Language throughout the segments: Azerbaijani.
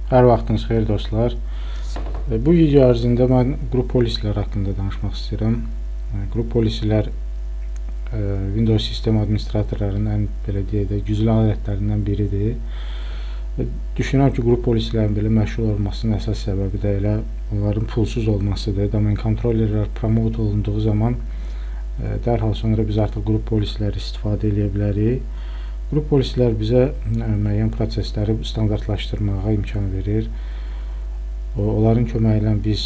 Hər vaxtınız xeyir dostlar. Bu video ərzində mən qrup polislər haqqında danışmaq istəyirəm. Qrup polislər Windows sistem administratorlarının güclü alətlərindən biridir. Düşünürəm ki, qrup polislərin belə məşğul olmasının əsas səbəbi də elə onların pulsuz olmasıdır. Domain kontrollerlər promote olunduğu zaman dərhal sonra biz artıq qrup polisləri istifadə edə bilərik. Qrup polislər bizə müəyyən prosesləri standartlaşdırmağa imkan verir. Onların köməyi ilə biz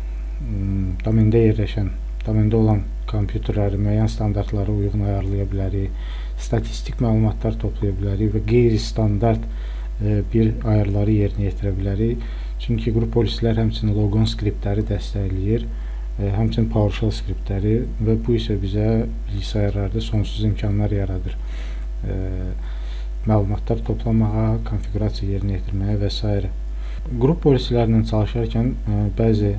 domende olan kompüterləri müəyyən standartlara uyğun ayarlaya bilərik, statistik məlumatlar toplaya bilərik və qeyri-standart bir ayarları yerinə yetirə bilərik. Çünki qrup polislər həmçinin logon skriptləri dəstəkləyir, həmçinin PowerShell skriptləri və bu isə bizə bilgisayarlarda sonsuz imkanlar yaradır. Məlumatlar toplamağa, konfigurasiya yerinə yetirməyə və s. Qrup polislərlə çalışarkən bəzi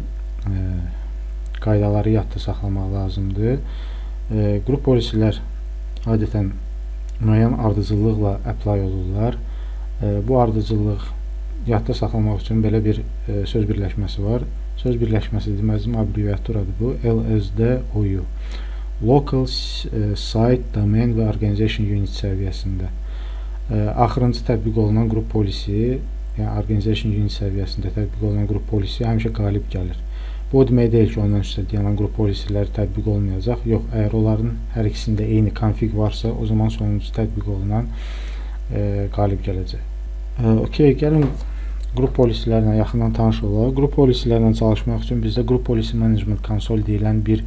qaydaları yadda saxlamaq lazımdır. Qrup polislər adətən müəyyən ardıcıllıqla apply olurlar. Bu ardıcıllıq yadda saxlamaq üçün belə bir söz birləşməsi var. Söz birləşməsi deməzim abreviaturadır bu. LSDOU. Local Site, Domain və Organization Unit səviyyəsində. Axırıncı tətbiq olunan qrup polisi, yəni Organization Unit səviyyəsində tətbiq olunan qrup polisi həmişə qalib gəlir. Bu o demək deyil ki, ondan üstə deyilən qrup polisləri tətbiq olmayacaq. Yox, əgər onların hər ikisində eyni konfig varsa, o zaman sonuncu tətbiq olunan qalib gələcək. Okey, gəlin qrup polislərlə yaxından tanış olaq. Qrup polislərlə çalışmaq üçün bizdə Group Policy Management Console deyilən bir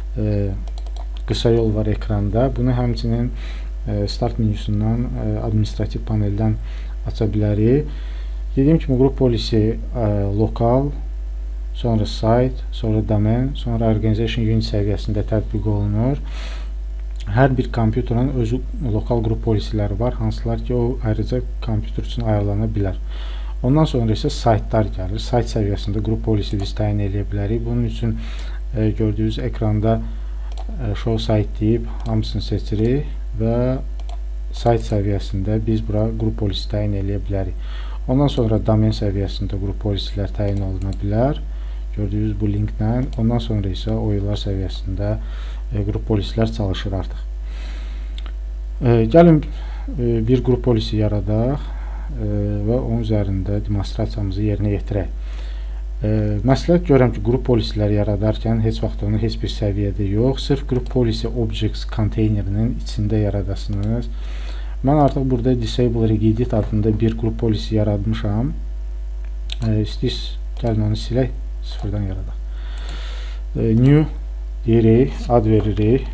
qısa yol var ekranda. Bunu həmçinin start menüsündən, administrativ paneldən aça bilərik. Dediyim kimi, qrup polisi lokal, sonra site, sonra domain, sonra organization unit səviyyəsində tətbiq olunur. Hər bir kompüterin özü lokal qrup polisiləri var, hansılar ki, o ayrıca kompüter üçün ayarlana bilər. Ondan sonra isə saytlar gəlir. Sayt səviyyəsində qrup polisi biz təyin edə bilərik. Bunun üçün gördüyünüz ekranda show site deyib hamısını seçirik və sayt səviyyəsində biz bura qrup polisi təyin edə bilərik. Ondan sonra domain səviyyəsində qrup polislər təyin oluna bilər. Gördüyünüz bu linklə. Ondan sonra isə oyunlar səviyyəsində qrup polislər çalışır artıq. Gəlin bir qrup polisi yaradaq və onun üzərində demonstrasiyamızı yerinə yetirək. Məsləhət görürəm ki, qrup polisləri yaradarkən heç vaxt onu heç bir səviyyədə yox, sırf qrup polisi objects konteynerinin içində yaradasınız. Mən artıq burada Disable Regedit adında bir qrup polisi yaradmışam. İstəyirsiniz, gəlin onu silək, sıfırdan yaradaq. New deyirik, ad veririk.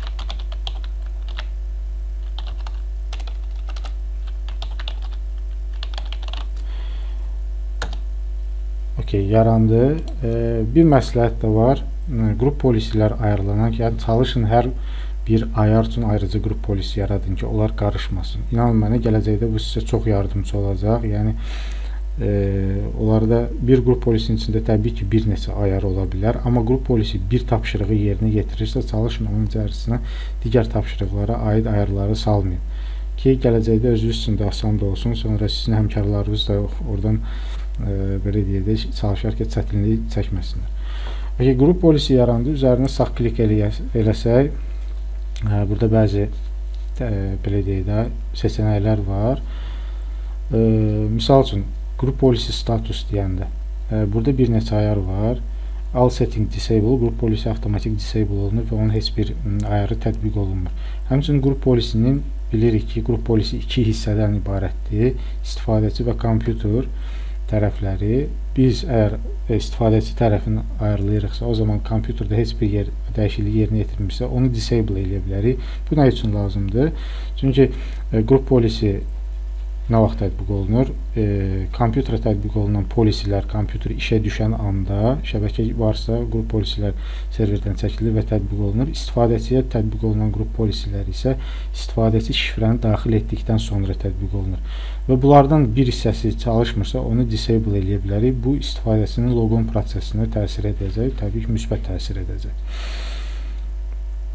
Yarandı. Bir məsləhət də var. Qrup polislər ayarlanarkən çalışın hər bir ayar üçün ayrıca qrup polisi yaradın ki, onlar qarışmasın. İnanın mənə, gələcəkdə bu sizə çox yardımcı olacaq. Yəni, onlarda bir qrup polisinin içində təbii ki, bir neçə ayar ola bilər. Amma qrup polisi bir tapşırığı yerinə getirirsə, çalışın onun içərisinə digər tapşırıqlara aid ayarları salmayın. Ki, gələcəkdə özünüz üçün də asan da olsun. Sonra sizin həmkarlarınız da oradan belə deyək, çalışarkən çətinlik çəkməsinlər. Qrup polisi yarandı. Üzərinə sağ klik eləsək, burada bəzi belə deyək, seçənəklər var. Misal üçün, qrup polisi status deyəndə, burada bir neçə ayar var. All setting disable, qrup polisi avtomatik disable olunur və onun heç bir ayarı tətbiq olunmur. Həmçinin qrup polisinin bilirik ki, qrup polisi iki hissədən ibarətdir. İstifadəçi və kompüter tərəfləri. Biz əgər istifadəçi tərəfini ayarlayırıqsa, o zaman kompüterdə heç bir dəyişiklik yerinə yetirmişsə, onu disable edə bilərik. Bu nə üçün lazımdır? Çünki qrup polisi nə vaxt tətbiq olunur? Kompüterə tətbiq olunan polisilər kompüter işə düşən anda, şəbəkə varsa, qrup polisilər serverdən çəkilir və tətbiq olunur. İstifadəçiyə tətbiq olunan qrup polisilər isə istifadəçi şifrəni daxil etdikdən sonra tətbiq olunur. Və bunlardan bir hissəsi çalışmırsa, onu disable edə bilərik. Bu istifadəçinin logon prosesinə təsir edəcək, təbii ki, müsbət təsir edəcək.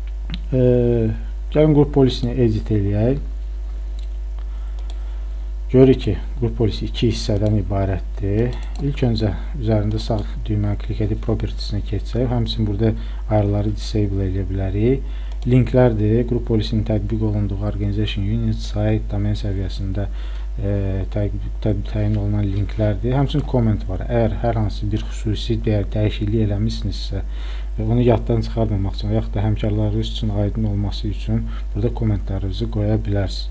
Gəlin qrup polisini edit eləyək. Görürük ki, qrup polisi iki hissədən ibarətdir. İlk öncə üzərində sağ düyməni klik edib propertiesine keçsək, həmçinin burada ayarları disable edə bilərik. Linklərdir. Qrup polisinin tətbiq olunduğu organization unit, site, domen səviyyəsində təyin olunan linklərdir. Həmçinin comment var. Əgər hər hansı bir xüsusi dəyişiklik eləmişsinizsə, onu yaddan çıxarmamaq üçün, yaxud da həmkarlarınız üçün aydın olması üçün burada kommentlərinizi qoya bilərsiniz.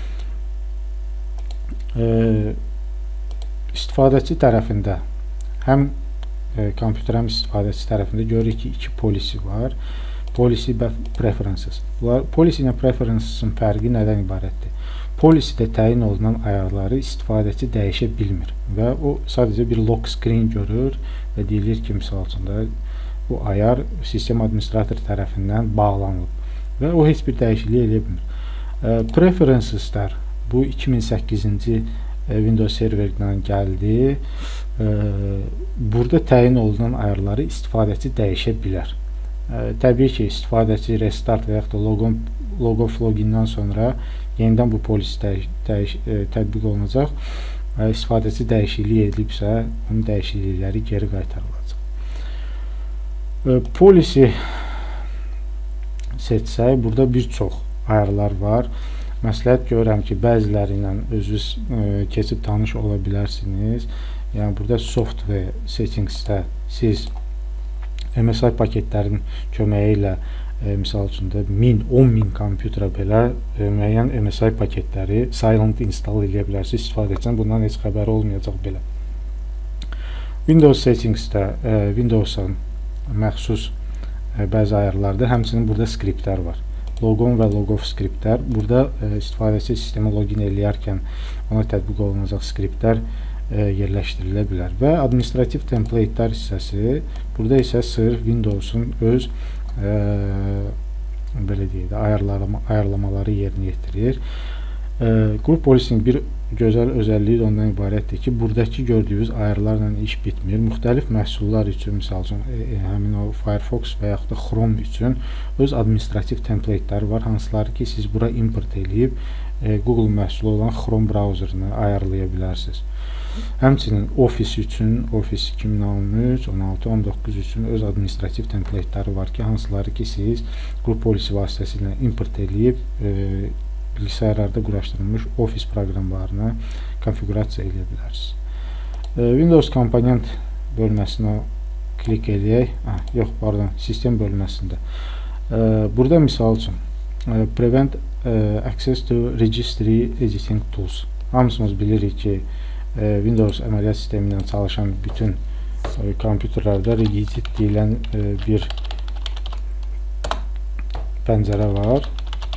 İstifadəçi tərəfində həm kompüter həm istifadəçi tərəfində görürük ki, iki policy var. Policy və preferences. Policy ilə preferencesin fərqi nədən ibarətdir? Policydə təyin olunan ayarları istifadəçi dəyişə bilmir və o sadəcə bir lock screen görür və deyilir ki, misal üçün də bu ayar sistem administratoru tərəfindən bağlanılıb və o heç bir dəyişiklik edə bilmir. Preferenceslər bu 2008-ci Windows serverindən gəldi. Burada təyin olunan ayarları istifadəçi dəyişə bilər. Təbii ki, istifadəçi restart və yaxud da log off logindən sonra yenidən bu polisi tətbiq olunacaq. İstifadəçi dəyişiklik edilibsə, onun dəyişiklikləri geri qaytarılacaq. Policy seçsək, burada bir çox ayarlar var. Məsləhət görürəm ki, bəziləri ilə özünüz keçib tanış ola bilərsiniz. Yəni, burada software settingsdə siz MSI paketlərin köməyi ilə misal üçün də 10.000 kompüterə belə müəyyən MSI paketləri silent install edə bilərsiniz. İstifadəçinin bundan heç xəbəri olmayacaq belə. Windows settingsdə Windows'a məxsus bəzi ayarlarda həmçinin burada skriptlər var. Logon və logoff skriptlər. Burada istifadəçi sistemi login eləyərkən ona tətbiq olunacaq skriptlər yerləşdirilə bilər. Və administrativ templatelər hissəsi, burada isə sırf Windows'un öz belə deyək də, ayarlamaları yerinə yetirir. Qrup polisinin bir gözəl özəlliyi də ondan ibarətdir ki, buradakı gördüyünüz ayarlarla iş bitmir. Müxtəlif məhsullar üçün, misal üçün, həmin o Firefox və yaxud da Chrome üçün öz administrativ templateləri var, hansıları ki, siz bura import edib Google məhsulu olan Chrome browserini ayarlaya bilərsiniz. Həmçinin Office üçün, Office 2013, 16, 19 üçün öz administrativ templateləri var ki, hansıları ki, siz qrup polisi vasitəsilə import edib bilgisayarlarda quraşdırılmış Office proqramlarını konfigurasiya edə bilərsiniz. Windows komponent bölməsinə klik edək. Yox, pardon, sistem bölməsində. Burada misal üçün prevent access to registry editing tools. Hamısımız bilirik ki, Windows əməliyyat sistemindən çalışan bütün kompüterlərdə regedit deyilən bir pəncərə var.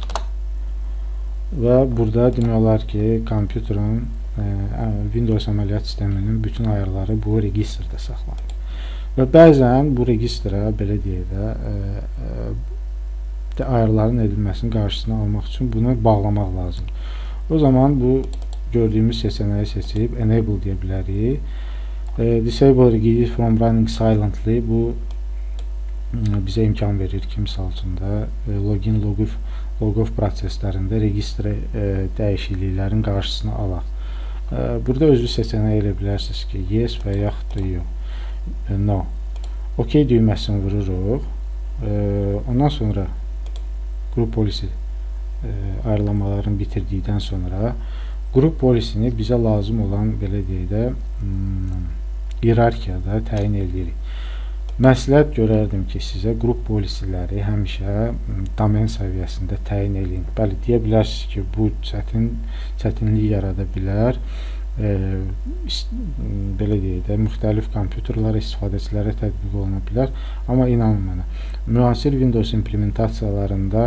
Və burada demək olar ki, kompüterin Windows əməliyyat sisteminin bütün ayarları bu registrdə saxlanır. Və bəzən bu registrə, belə deyək də, ayarların edilməsinin qarşısını almaq üçün bunu bağlamaq lazımdır. O zaman bu gördüyümüz seçənəyi seçib enable deyə bilərik. Disable regedit from running silently, bu bizə imkan verir ki, misal üçün də login, logoff proseslərində registr dəyişikliklərin qarşısını alaq. Burada özünüz seçənək elə bilərsiniz ki, yes və yaxud da no. OK düyməsini vururuq. Ondan sonra qrup polisi ayarlamalarını bitirdikdən sonra qrup polisini bizə lazım olan, belə deyək də, hierarxiyada təyin edirik. Məsləhət görərdim ki, sizə qrup polisiləri həmişə domen səviyyəsində təyin edin. Bəli, deyə bilərsiniz ki, bu çətinlik yarada bilər. Belə deyək də, müxtəlif kompüterlərə, istifadəçilərə tətbiq oluna bilər. Amma inanın mənə, müasir Windows implementasiyalarında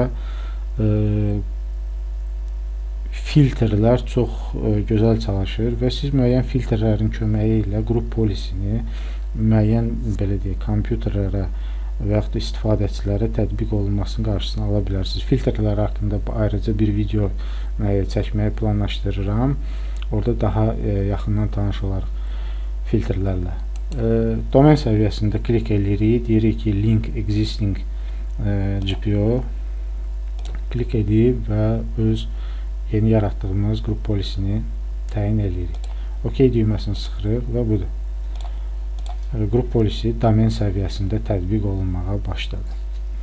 filtrlər çox gözəl çalışır və siz müəyyən filtrlərin köməyi ilə qrup polisini müəyyən, belə deyək, kompüterlərə və yaxud da istifadəçilərə tətbiq olunmasının qarşısını ala bilərsiniz. Filtrlər haqqında ayrıca bir video çəkməyi planlaşdırıram. Orada daha yaxından tanış olarıq filtrlərlə. Domen səviyyəsində klik edirik, deyirik ki, link existing GPO klik edib və öz yeni yaratdığımız qrup polisini təyin edirik. OK düyməsini sıxırıq və budur. Qrup polisi domen səviyyəsində tətbiq olunmağa başladı.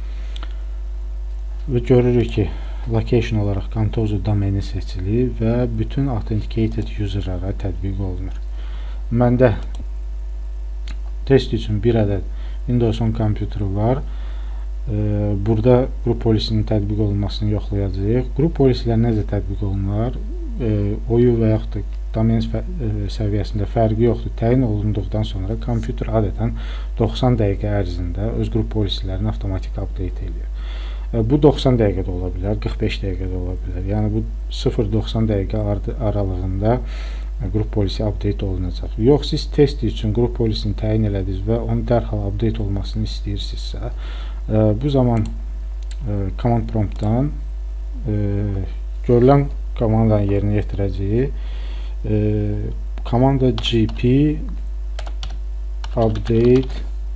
Və görürük ki, location olaraq Contoso domeni seçilir və bütün authenticated userlara tətbiq olunur. Məndə test üçün bir ədəd Windows 10 kompüteri var. Burada qrup polisinin tətbiq olunmasını yoxlayacağıq. Qrup polisilər necə tətbiq olunur? OU və yaxud da domen səviyyəsində fərqi yoxdur. Təyin olunduqdan sonra kompüter adətən 90 dəqiqə ərzində öz qrup polislərini avtomatik update edir. Bu 90 dəqiqə də ola bilər, 45 dəqiqə də ola bilər. Yəni bu 0-90 dəqiqə aralığında qrup polisi update olunacaq. Yox, siz test üçün qrup polisini təyin elədiniz və onun dərhal update olmasını istəyirsinizsə, bu zaman command promptdan görülən komandanın yerinə yetirəcəyik. Komanda gp update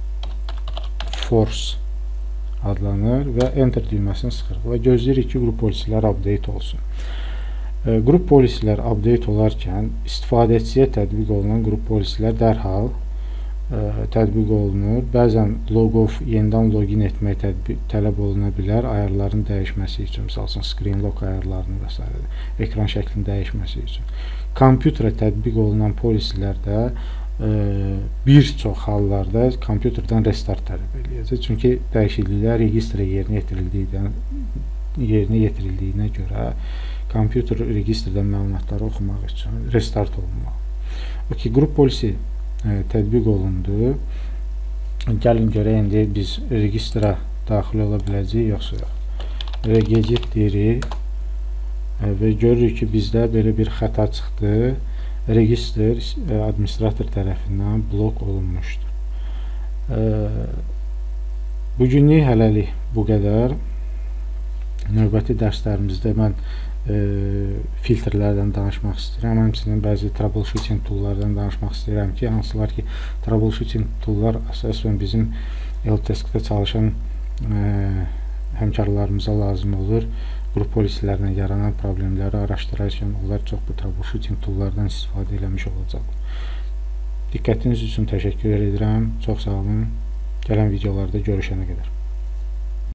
force adlanır və enter düyməsini sıxırıq və gözləyirik ki, qrup polislər update olsun. Qrup polislər update olarkən istifadəçiyə tətbiq olunan qrup polislər dərhal tətbiq olunur. Bəzən logof yenidən login etmək tələb oluna bilər, ayarların dəyişməsi üçün, misal üçün screen lock ayarlarını və s. ekran şəklinin dəyişməsi üçün. Kompüterə tətbiq olunan polislərdə bir çox hallarda kompüterdən restart tələb edəcək. Çünki dəyişikliklər registrə yerinə yetirildiyinə görə kompüter registrdən məlumatları oxumaq üçün restart olunmalı. OK, qrup polisi tətbiq olundu. Gəlin görək, indi biz registrə daxil ola biləcəyik, yoxsa yox. Regedit deyirik və görürük ki, bizdə belə bir xəta çıxdı. Register administrator tərəfindən blok olunmuşdur. Bugünlük hələlik bu qədər. Növbəti dərslərimizdə mən filtrlərdən danışmaq istəyirəm. Həmçinin bəzi troubleshooting toollardan danışmaq istəyirəm ki, hansılar ki, troubleshooting toollar əsasən bizim helpdesk-də çalışan həmkarlarımıza lazım olur. Qrup polislərlə yaranan problemləri araşdırarkən onlar çox bu troubleshooting toollardan istifadə eləmiş olacaq. Diqqətiniz üçün təşəkkür edirəm. Çox sağ olun. Gələn videolarda görüşənə qədər.